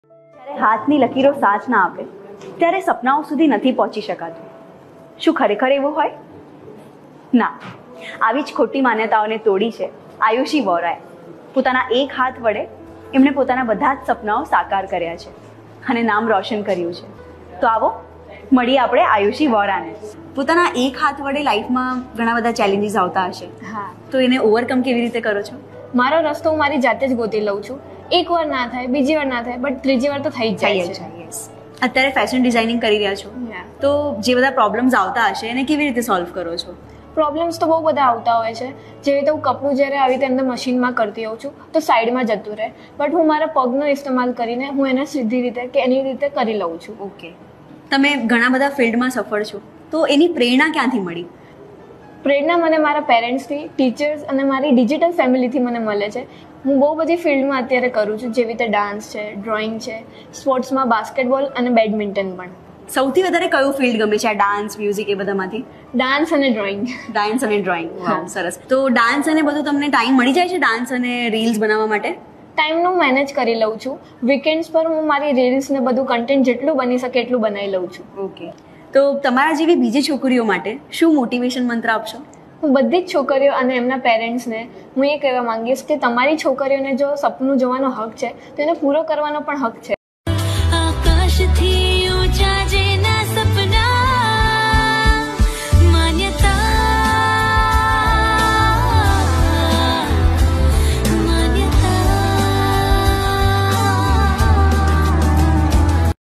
જ્યારે હાથની લકીરો સાથ ના આપે ત્યારે સપનાઓ સુધી નથી પહોંચી શકાતું. શું ખરેખર એવું હોય? ના, આવી જ ખોટી માન્યતાઓને તોડી છે આયુષી વોરાએ. પોતાના એક હાથ વડે એમણે પોતાના બધા જ સપનાઓ સાકાર કર્યા છે અને નામ રોશન કર્યું છે. તો આવો મળીએ આપણે આયુષી વોરાને. પોતાના એક હાથ વડે લાઈફમાં ઘણા બધા ચેલેન્જીસ આવતા હશે. હા, તો એને ઓવરકમ કેવી રીતે કરો છો? મારો રસ્તો હું મારી જાતે જ ગોતી લઉં છું. એક વાર ના થાય, બીજી વાર ના થાય, બટ ત્રીજી વાર તો થઈ જ જાય છે. અત્યારે ફેશન ડિઝાઇનિંગ કરી રહ્યા છો, તો જે બધા પ્રોબ્લેમ્સ આવતા હશે એને કેવી રીતે સોલ્વ કરો છો? પ્રોબ્લેમ્સ તો બહુ બધા આવતા હોય છે. જેવી રીતે હું કપડું જ્યારે આવી રીતે એમને મશીનમાં કરતી હોઉં છું તો સાઈડમાં જતું રહે, બટ હું મારા પગનો ઇસ્તેમાલ કરીને હું એને સીધી રીતે કે એની રીતે કરી લઉં છું. ઓકે, તમે ઘણા બધા ફિલ્ડમાં સફળ છો, તો એની પ્રેરણા ક્યાંથી મળી? પ્રેરણા મને મારા પેરેન્ટ્સથી, ટીચર્સ અને મારી ડિજિટલ ફેમિલીથી મને મળે છે. હું બહુ બધી ફિલ્ડમાં અત્યારે કરું છું, જેવી રીતે ડાન્સ છે, ડ્રોઈંગ છે, સ્પોર્ટ્સમાં બાસ્કેટબોલ અને બેડમિન્ટન પણ. સૌથી વધારે કયું ફિલ્ડ ગમે છે આ ડાન્સ, મ્યુઝિક એ બધામાંથી? ડાન્સ અને ડ્રોઈંગ. ડાન્સ અને ડ્રોઈંગ, વાહ સરસ. તો ડાન્સ અને બધું તમને ટાઈમ મળી જાય છે ડાન્સ અને રીલ્સ બનાવવા માટે? ટાઈમનું મેનેજ કરી લઉં છું. વીકેન્ડ્સ પર હું મારી રીલ્સ ને બધું કન્ટેન્ટ જેટલું બની શકે એટલું બનાવી લઉં છું. ઓકે, તો તમારા જેવી બીજી છોકરીઓ માટે શું મોટિવેશન મંત્ર આપશો? હું બધી જ છોકરીઓ અને એમના પેરેન્ટ્સને હું એ કહેવા માંગીશ કે તમારી છોકરીઓને જો સપનું જોવાનો હક છે તો એને પૂરો કરવાનો પણ હક છે.